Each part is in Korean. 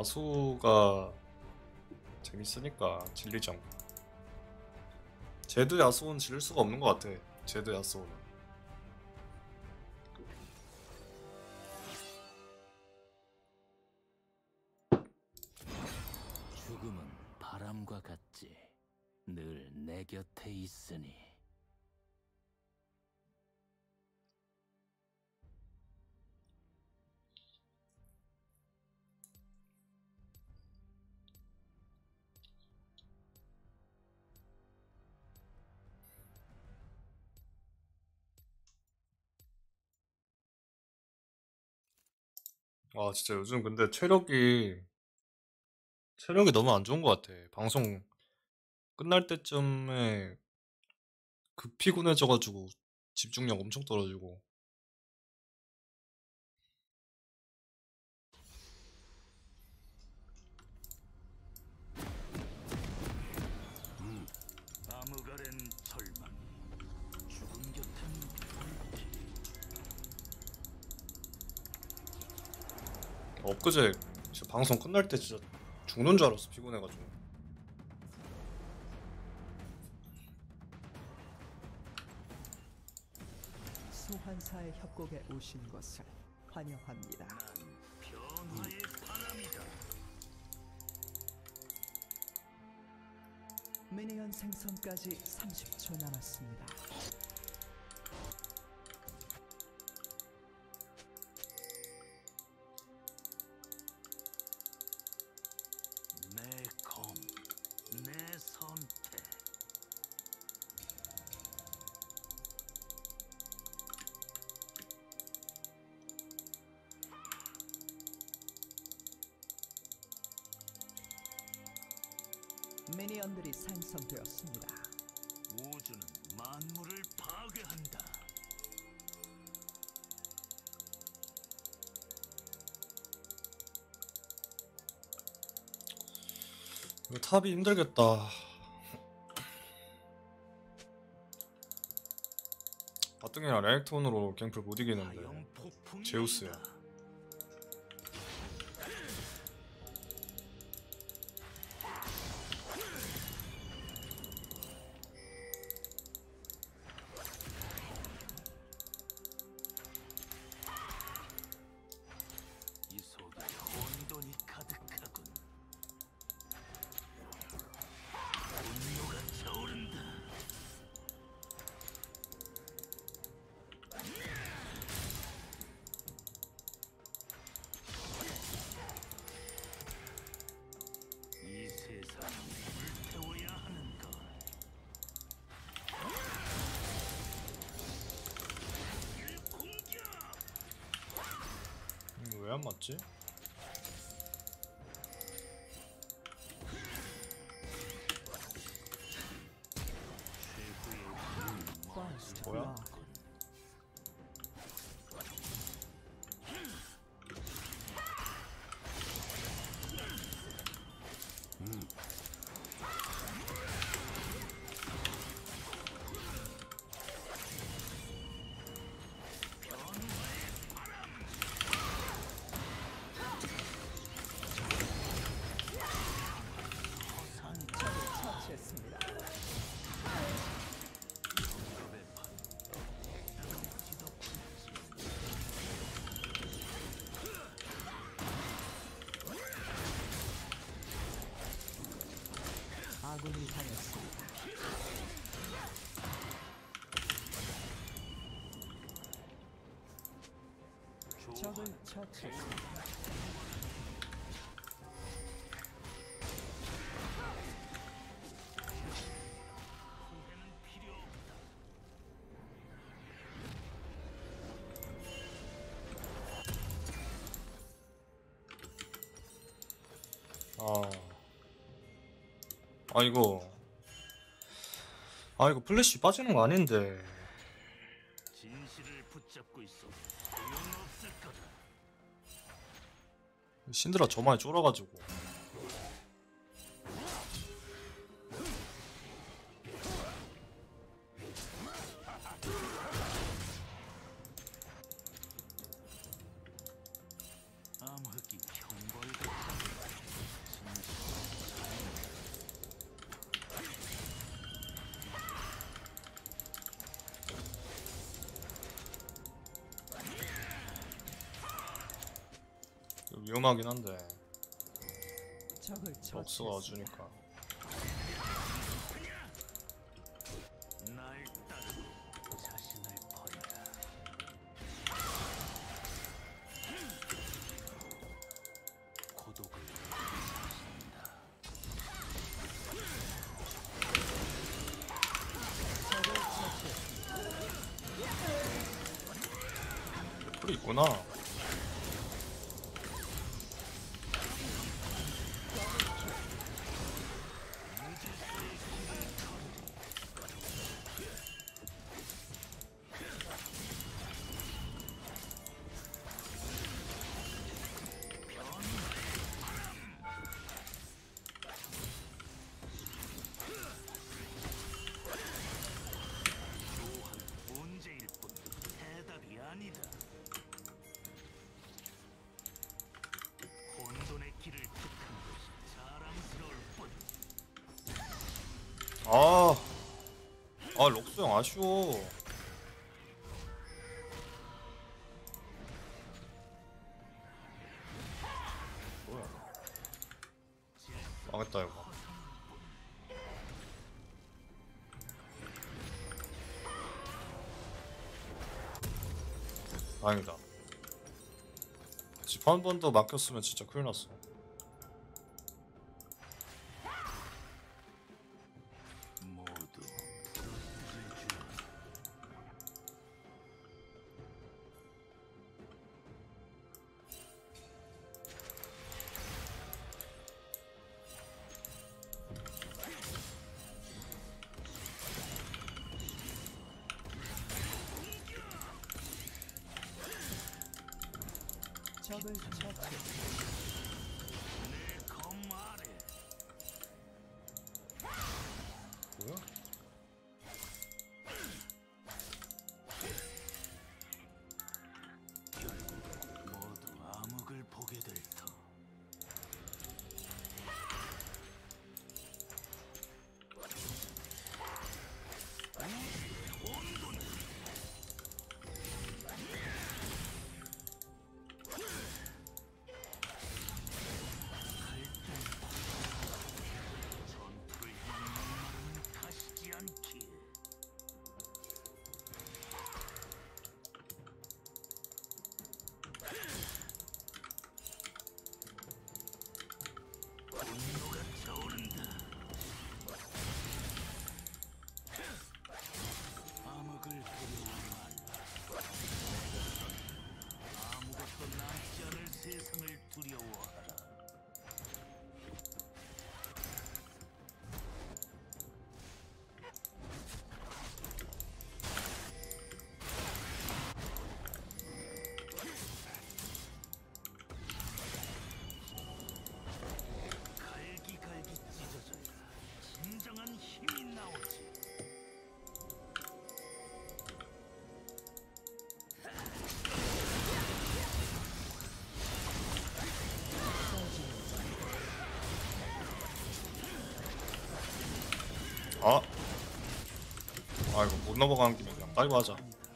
야수가 재밌으니까 질리지 않고. 제드 야수는 질릴 수가 없는 것 같아. 제드 야수는. 죽음은 바람과 같지. 늘 내 곁에 있으니. 아 진짜 요즘 근데 체력이 너무 안 좋은 것 같아. 방송 끝날 때쯤에 급 피곤해져가지고 집중력 엄청 떨어지고. 암흑아랜 절망. 죽음 곁은 불길. 엊그제 진짜 방송 끝날 때 진짜 죽는 줄 알았어. 피곤해가지고. 소환사의 협곡에 오신 것을 환영합니다. 난 변화의 바람이다. 미니언 생성까지 30초 남았습니다. 내 검, 내 선택. 미니언들이 생성되었습니다. 우주는 만물을 파괴한다. 이거 탑이 힘들겠다. 바뚱이랑 레넥톤으로 갱플 못 이기는데. 화염 폭풍이 제우스야. 온다. 이 속에 혼돈이 가득하군. 분노가 차오른다. 이 세상을 불태워야 하는 것. 공격! 왜 안 맞지? First 뭐야? blood. 적을 처치했습니다. 아군이 당했습니다. 적을 처치했습니다. 아. 이거 플래시 빠지는 거 아닌데. 진실을 붙잡고 있어. 소용없을 거다. 신드라 저만에 쫄아가지고. 암흑이 형벌 같은 위험하긴 한데 적을 럭스가 처치했습니다. 와주니까. 날 따르고 자신을 버려라. 고독을 적을 처치했습니다. 풀이 있구나. 문제일 뿐 해답이 아니다. 혼돈의 길을 택한 것이 자랑스러울 뿐. 럭스 형 아쉬워. 뭐야? 망했다 이거. 다행이다. 집 한 번 더 막혔으면 진짜 큰일 났어. 모두 부르짖으라. 적을 처치했습니다. 내 검 아래 뭐야? 모두 암흑을 보게 될 터. 전투를 향한 목마름은 가시지 않기에. 분노가 차오른다. 암흑을 두려워 말라. 아무것도 남지 않을 세상을 두려워하라. 갈기갈기 찢어져야 진정한 힘이 나오지. 이거 못 넘어가는 김에 그냥 빨리 하자.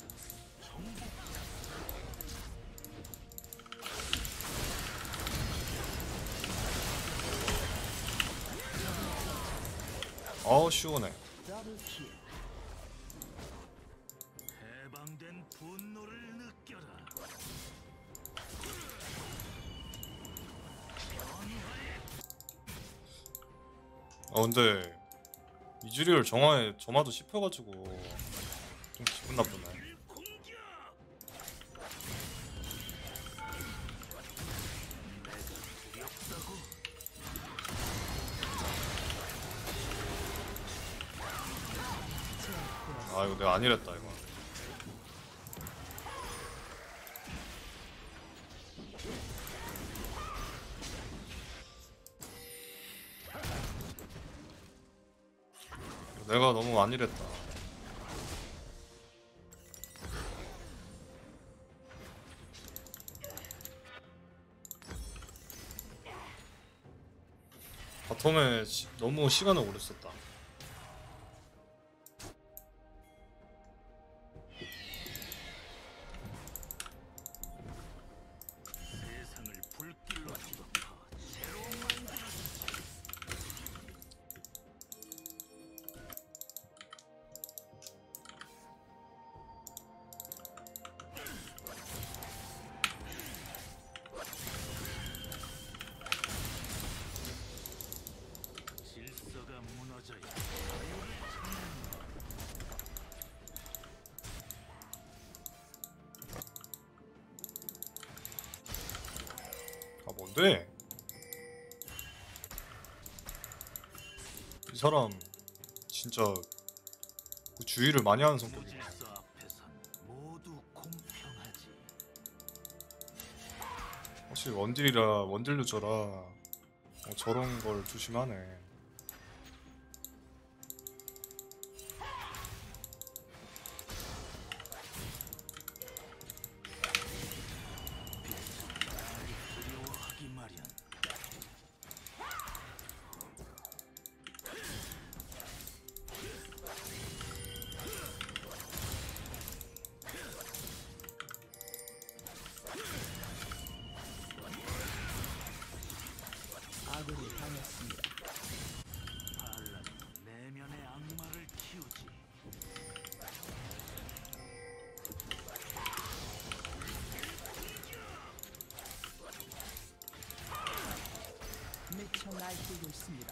시원해. 더블킬. 해방된 분노를 느껴라. 근데 이즈리얼 정화에 점화도 씹혀가지고 좀 기분 나쁘네. 공격! 내가 두렵다고? 이거 내가 아니랬다 이거. 내가 너무 안일했다. 바텀에 너무 시간을 오래 썼다. 세상을 불길로 돼. 이 사람 진짜 그 주의를 많이 하는 성격이야. 무질서 앞에선 모두 공평하지. 확실히 원딜이라 원딜 유저라 저런 걸 조심하네. 두려워하기 마련. 아군이 당했습니다. 반란 내면의 악마를 키우지. 미쳐 날뛰고 있습니다.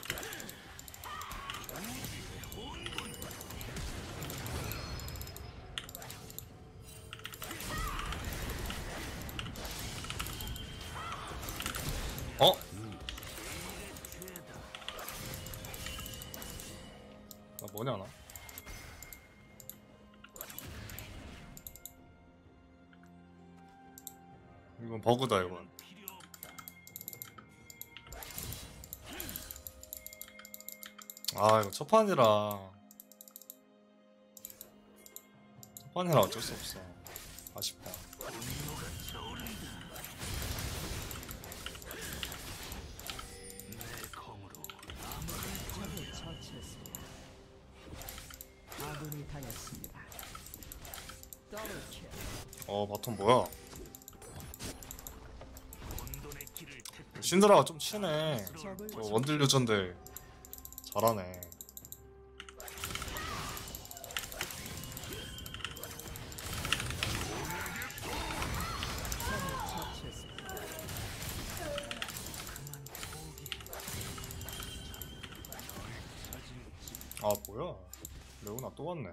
어? 죄다. 나 뭐냐 나? 이건 버그다 이건. 필요 없다. 아 이거 첫판이라 어쩔 수 없어. 아쉽다. 분노가 저온다. 내 검으로 적을 처치했습니다. 아군이 당했습니다. 더블킬. 바텀 뭐야? 혼돈의 길을 택한 신드라가 좀 치네. 적을 저 원딜 유저인데 잘하네. 적을 처치했습니다. 그만 포기해. 사질지. 아 뭐야? 레오나 또 왔네.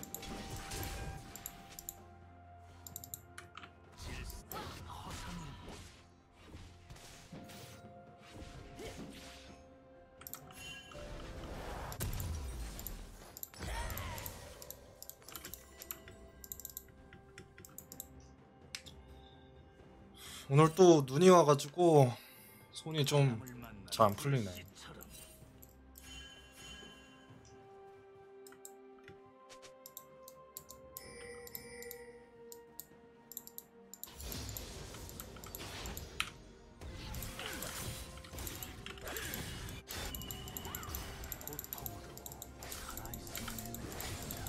질서 허상은 오늘 또 눈이 와가지고 손이 좀 남을 만나 잘 안 풀리네. 씨처럼. 고통으로 살아있음을 느낀다.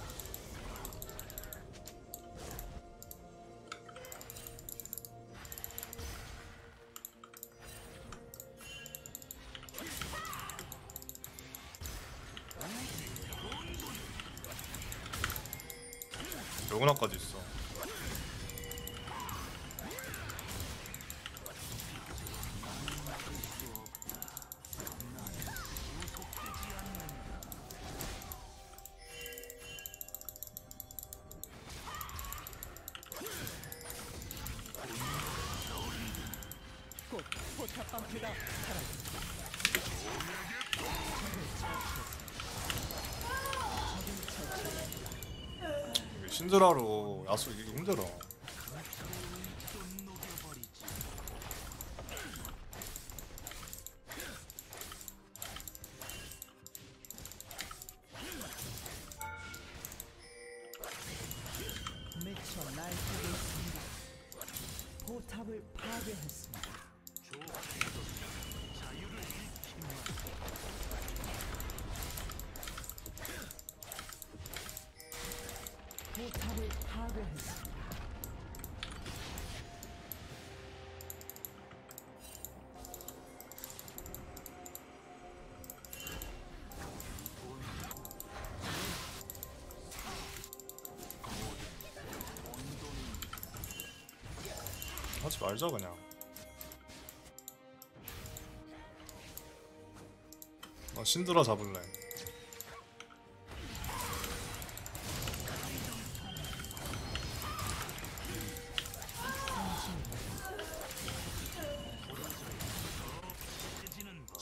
레오나까지 있어. 곧 포탑방패가 사라집니다. 이게 신드라로 야수 이기기 힘들어. 좀 녹여버리지. 미쳐 날뛰고 있습니다. 포탑을 파괴했습니다. 조합도 자유를 잃지 마. 포탑을 파괴했습니다. 하지 말자 그냥. 나 신드라 잡을래.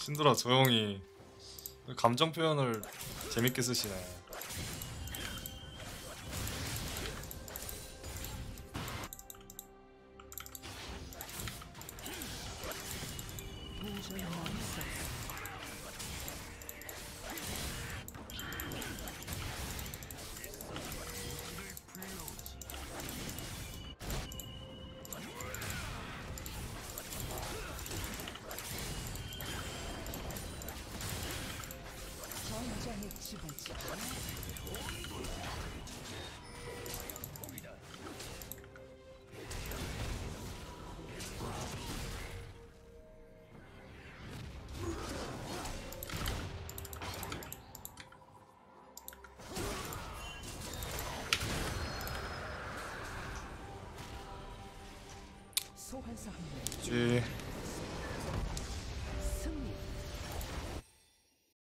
신들아 조용히. 감정 표현을 재밌게 쓰시네. 도저히 막을 수 없습니다. 전장의 지배자. 소환사 한 명. 쥐.